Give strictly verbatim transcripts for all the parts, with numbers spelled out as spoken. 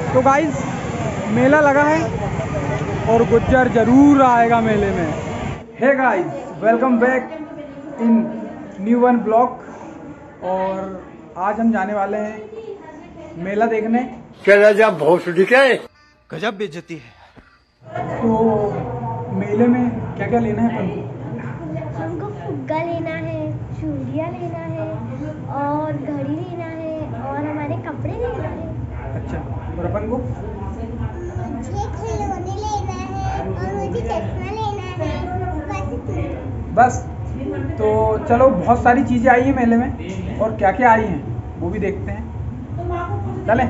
तो गाइस मेला लगा है और गुज्जर जरूर आएगा मेले में। Hey guys, welcome back in new one blog. और आज हम जाने वाले हैं मेला देखने। क्या जब भोसड़ी के गजब बेइज्जती है। तो मेले में क्या क्या लेना है अपन? हमको फुग्गा लेना है, चूड़ियाँ लेना है और घड़ी लेना है और हमारे कपड़े लेना है। अच्छा, और अपन को मुझे खिलौने लेना है और मुझे चश्मा लेना है। बस। तो चलो, बहुत सारी चीज़ें आई हैं मेले में और क्या क्या आई हैं वो भी देखते हैं। चलें।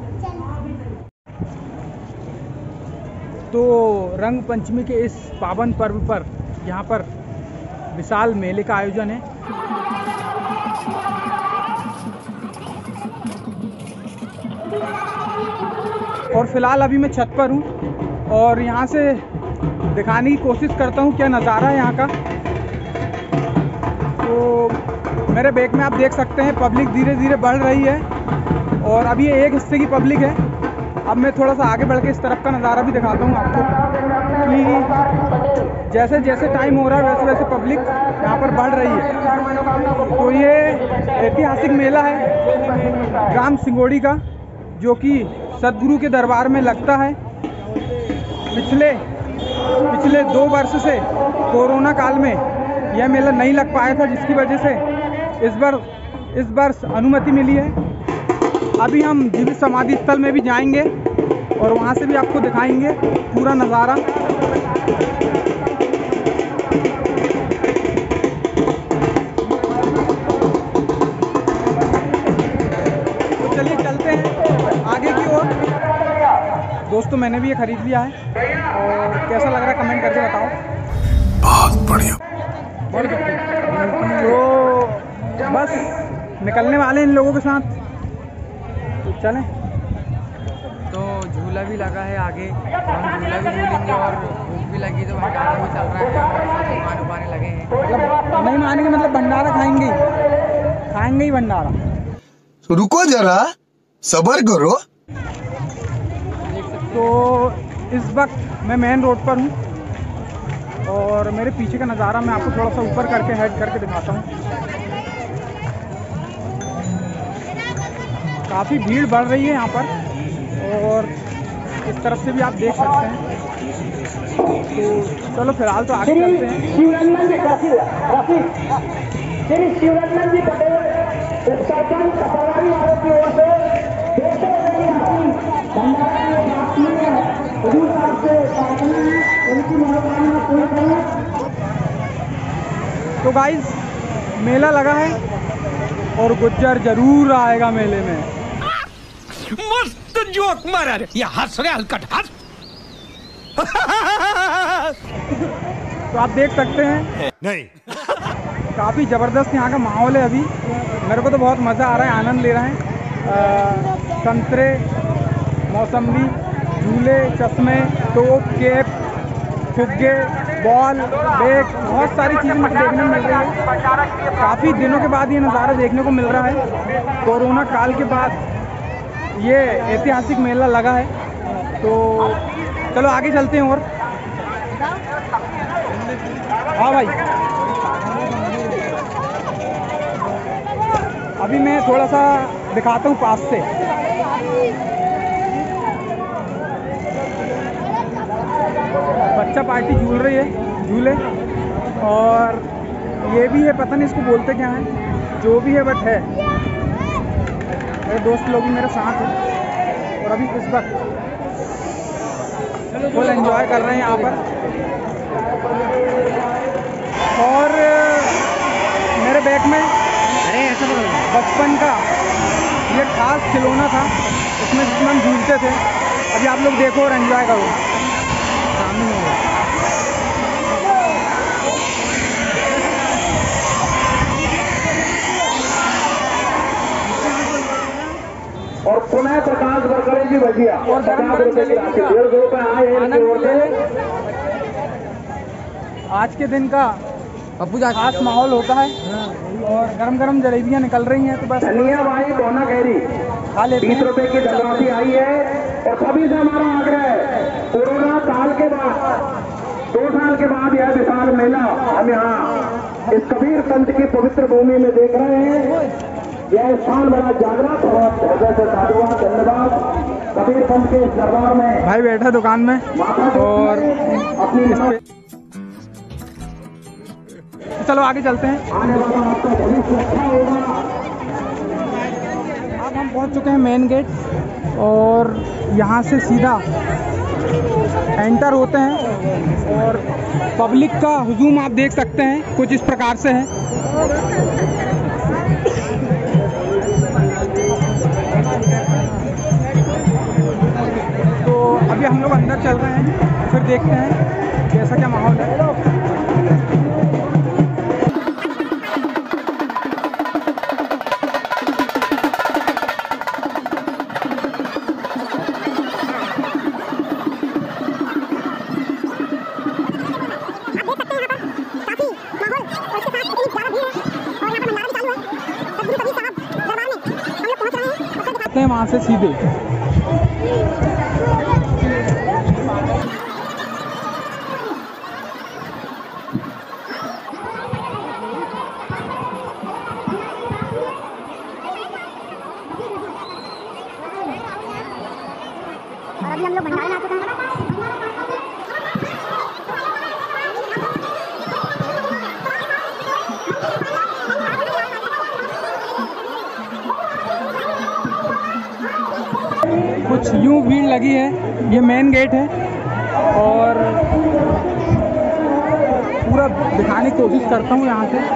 तो रंग पंचमी के इस पावन पर्व पर यहाँ पर विशाल मेले का आयोजन है। और फिलहाल अभी मैं छत पर हूँ और यहाँ से दिखाने की कोशिश करता हूँ क्या नज़ारा है यहाँ का। तो मेरे बैक में आप देख सकते हैं पब्लिक धीरे धीरे बढ़ रही है और अभी ये एक हिस्से की पब्लिक है। अब मैं थोड़ा सा आगे बढ़ के इस तरफ का नज़ारा भी दिखाता हूँ आपको कि जैसे जैसे टाइम हो रहा है वैसे वैसे पब्लिक यहाँ पर बढ़ रही है। तो ये ऐतिहासिक मेला है ग्राम सिंगोड़ी का, जो कि सदगुरु के दरबार में लगता है। पिछले पिछले दो वर्ष से कोरोना काल में यह मेला नहीं लग पाया था, जिसकी वजह से इस बार इस वर्ष अनुमति मिली है। अभी हम जीवित समाधि स्थल में भी जाएंगे और वहाँ से भी आपको दिखाएंगे पूरा नज़ारा। तो चलिए चलते हैं आगे की ओर। दोस्तों, मैंने भी ये खरीद लिया है और कैसा लग रहा है कमेंट करके बताओ। बहुत बढ़िया। तो बस निकलने वाले इन लोगों के साथ, तो चलें। तो झूला भी लगा है आगे, हम झूला भी झूलेंगे और भूख भी लगी तो भंडारा भी चल रहा है और सब दुकान उकाने लगे हैं। मतलब नहीं मानेंगे, मतलब भंडारा खाएंगे ही खाएंगे ही भंडारा। तो रुको जरा, सब्र करो। तो इस वक्त मैं मेन रोड पर हूँ और मेरे पीछे का नज़ारा मैं आपको थोड़ा सा ऊपर करके हेड करके दिखाता हूँ। काफ़ी भीड़ बढ़ रही है यहाँ पर और इस तरफ से भी आप देख सकते हैं। तो चलो फिलहाल तो आगे चलते हैं। तो गाइस, मेला लगा है और गुज्जर जरूर आएगा मेले में। मस्त जोक मारा रे, ये हंस रहे हलकट हंस। तो आप देख सकते हैं नहीं काफ़ी ज़बरदस्त यहाँ का माहौल है। अभी मेरे को तो बहुत मज़ा आ रहा है, आनंद ले रहे हैं। संतरे, मौसम्बी, झूले, चश्मे, टोप, केप, फुग्गे, बॉल, बैग, बहुत सारी चीज़ें मुझे देखने को मिल रही है। काफ़ी दिनों के बाद ये नज़ारा देखने को मिल रहा है। कोरोना काल के बाद ये ऐतिहासिक मेला लगा है। तो चलो आगे चलते हैं। और हाँ भाई, अभी मैं थोड़ा सा दिखाता हूँ पास से। बच्चा पार्टी झूल रही है झूले, और ये भी है, पता नहीं इसको बोलते क्या है, जो भी है बट है। मेरे दोस्त लोग भी मेरे साथ हैं और अभी इस वक्त फुल एंजॉय कर रहे हैं यहाँ पर। और मेरे बैग में अरे ऐसा बचपन का ये खास खिलौना था, उसमें जिसमें हम झूलते थे। अभी आप लोग देखो और एंजॉय करो। सामने होगा और पुनः प्रकाश वर्करे की बजिया और पचास रुपए की राशि डेढ़ सौ रुपए आए। आज के दिन का खास माहौल होता है और गरम गरम जलेबियाँ निकल रही हैं, तो बस धनिया भाई दोना कैरी खा लेते बीस हैं। रुपए की धनराशि आई है। और सभी से हमारा आग्रह है, कोरोना काल के बाद, दो साल के बाद यह विशाल मेला हम यहाँ इस कबीर संत की पवित्र भूमि में देख रहे हैं। यह स्थान बड़ा जागृत और हृदय से साधुवाद, धन्यवाद। कबीर संत के इस दरबार में भाई बैठा दुकान में और अपनी इस पे चलो आगे चलते हैं। आने वाला आपका भविष्य अच्छा होगा। अब हम पहुंच चुके हैं मेन गेट और यहाँ से सीधा एंटर होते हैं और पब्लिक का हुजूम आप देख सकते हैं कुछ इस प्रकार से है। तो अभी हम लोग अंदर चल रहे हैं, फिर देखते हैं कैसा क्या माहौल है। वहाँ से सीधे और अभी हम लोग भंडारे में आ चुके हैं। कुछ यूं भीड़ लगी है। ये मेन गेट है और पूरा दिखाने की कोशिश करता हूँ यहाँ से।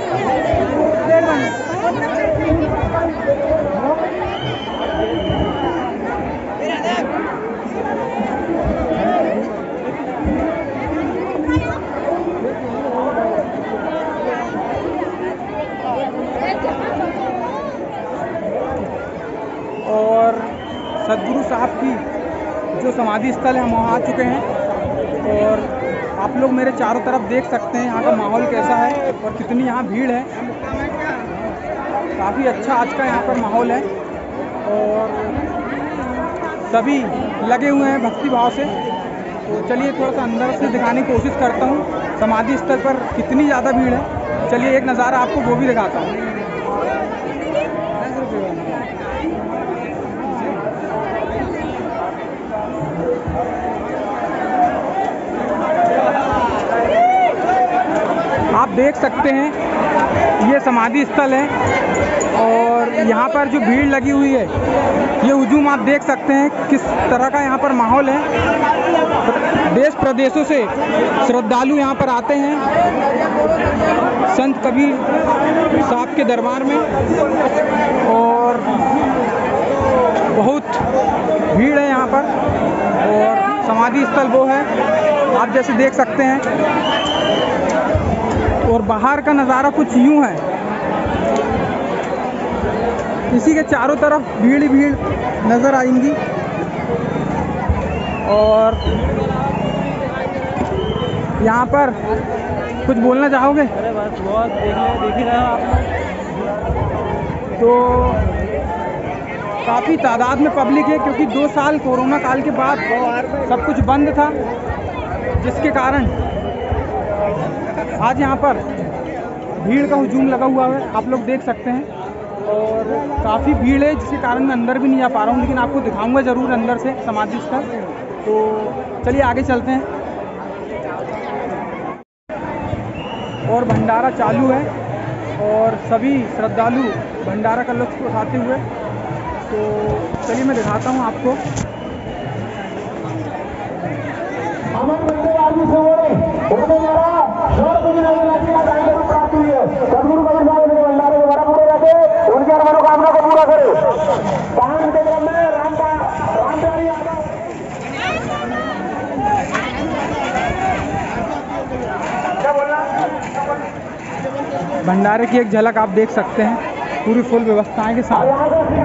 और सदगुरु साहब की जो समाधि स्थल है हम वहाँ आ चुके हैं और आप लोग मेरे चारों तरफ देख सकते हैं यहाँ का माहौल कैसा है और कितनी यहाँ भीड़ है। काफ़ी अच्छा आज का यहाँ पर माहौल है और सभी लगे हुए हैं भक्ति भाव से। तो चलिए थोड़ा सा अंदर से दिखाने की कोशिश करता हूँ समाधि स्थल पर कितनी ज़्यादा भीड़ है। चलिए एक नज़ारा आपको वो भी दिखाता हूँ। आप देख सकते हैं ये समाधि स्थल है और यहाँ पर जो भीड़ लगी हुई है, ये हुजूम आप देख सकते हैं किस तरह का यहाँ पर माहौल है। देश प्रदेशों से श्रद्धालु यहाँ पर आते हैं संत कबीर साहब के दरबार में और बहुत भीड़ है यहाँ पर। और समाधि स्थल वो है आप जैसे देख सकते हैं और बाहर का नज़ारा कुछ यूँ है। इसी के चारों तरफ भीड़ ही भीड़ नज़र आएंगी और यहाँ पर कुछ बोलना चाहोगे? अरे बस बहुत देख देख ही रहे हो आप। तो काफ़ी तादाद में पब्लिक है क्योंकि दो साल कोरोना काल के बाद सब कुछ बंद था, जिसके कारण आज यहाँ पर भीड़ का हुजूम लगा हुआ है, आप लोग देख सकते हैं। और काफ़ी भीड़ है जिसके कारण मैं अंदर भी नहीं आ पा रहा हूँ, लेकिन आपको दिखाऊंगा ज़रूर अंदर से समाधि स्थल। तो चलिए आगे चलते हैं। और भंडारा चालू है और सभी श्रद्धालु भंडारा का लुत्फ़ उठाते हुए। तो चलिए मैं दिखाता हूँ आपको। सदगुरु कबीर साहब के भंडारे के द्वारा पूरे रहते उनकी हर मनोकामना को पूरा करे। दान के क्रम में रामदा रामदारी क्या बोलना। भंडारे की एक झलक आप देख सकते हैं पूरी फुल व्यवस्थाएं के साथ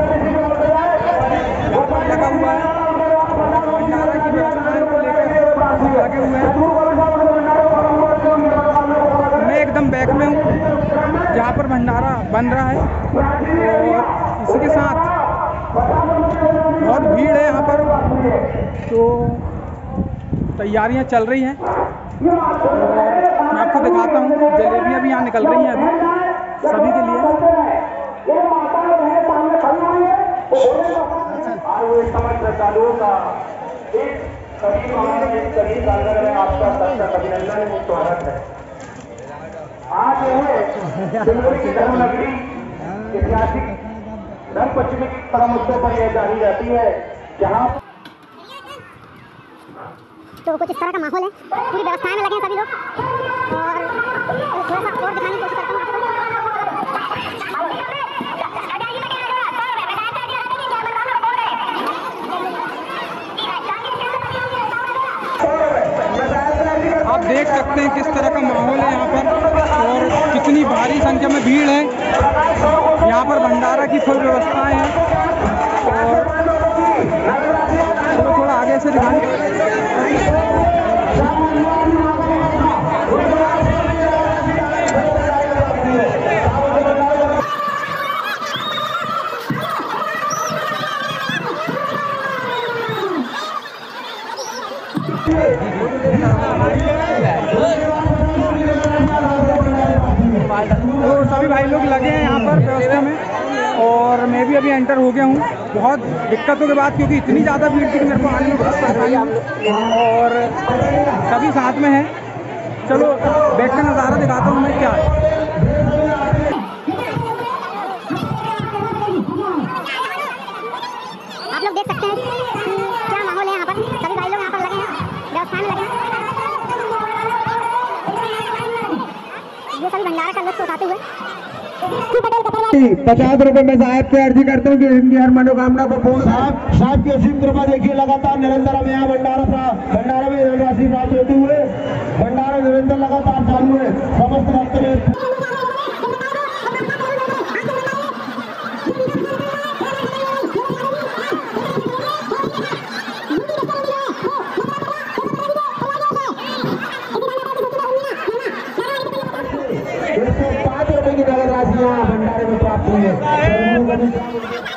लगा हुआ है। भंडारा की व्यवस्थाएं को लेकर लगे हुए हैं। मैं एकदम बैक में हूँ जहाँ पर भंडारा बन रहा है और इसी के साथ बहुत भीड़ है यहाँ पर तो तैयारियां चल रही हैं और मैं आपको दिखाता हूँ। जलेबियाँ भी यहाँ निकल रही हैं अभी सभी के लिए। अभिनंदन स्वागत है। आज यह सिंगुड़ी की धर्मनगरी ऐतिहासिक धर्म पश्चिमी परम उत्सव पर यह जानी जाती है, जहाँ तो कुछ इस तरह का माहौल है। पूरी व्यवस्थाएं में लगे हैं सभी लोग और थोड़ा सा और दिखाने की कोशिश करता हूँ आपको। आप देख सकते हैं किस तरह का माहौल है यहाँ पर और कितनी भारी संख्या में भीड़ है। यहाँ पर भंडारा की फुल व्यवस्थाएं हैं और थोड़ा थोड़ा आगे से दिखाने। तो सभी भाई लोग लगे हैं यहाँ पर व्यवस्था में और मैं भी अभी एंटर हो गया हूँ बहुत दिक्कतों के बाद, क्योंकि इतनी ज़्यादा भीड़ थी कि मेरे को आने में बहुत परेशानी हुई और सभी साथ में हैं। चलो बैठ का नज़ारा दिखाता हूँ मैं क्या है। आप लोग देख सकते हैं कि क्या माहौल है यहाँ पर। सभी भाई लोग यहाँ पर लगे हैं, व्यवस्था में लगे हैं। ये सभी भंडारा का लुत्फ उठाते हुए पचास रुपए में साहब से अर्जी करते हैं कि इनकी हर मनोकामना को पूर्ण। साहब साहब की असीम कृपा देखिए, लगातार निरंतर हम यहाँ भंडारा था भंडारा में धनराशि प्राप्त होते हुए भंडारा निरंतर लगातार चालू है। समस्त भक्त में पाँच रुपए की नगद राशि यहाँ भंडारे में प्राप्त हुई है।